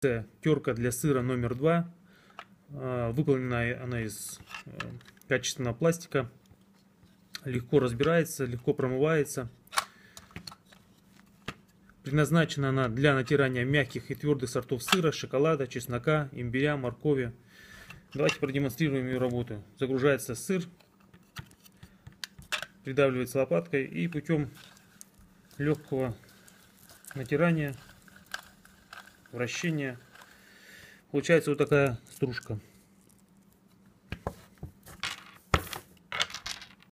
терка для сыра номер 2. Выполнена она из качественного пластика. Легко разбирается, легко промывается. Предназначена она для натирания мягких и твердых сортов сыра, шоколада, чеснока, имбиря, моркови. Давайте продемонстрируем ее работу. Загружается сыр, придавливается лопаткой и путем легкого натирания, вращения получается вот такая стружка.